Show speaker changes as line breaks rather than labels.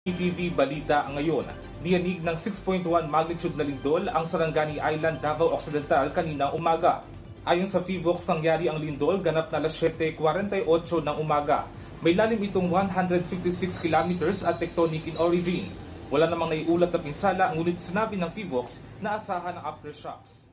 TV Balita ngayon. Niyanig ng 6.1 magnitude na lindol ang Sarangani Island, Davao Occidental kanina umaga. Ayon sa PHIVOLCS, nangyari ang lindol ganap na alas 7:48 ng umaga. May lalim itong 156 kilometers at tectonic in origin. Wala namang naiulat na pinsala, ngunit sinabi ng PHIVOLCS na asahan ang aftershocks.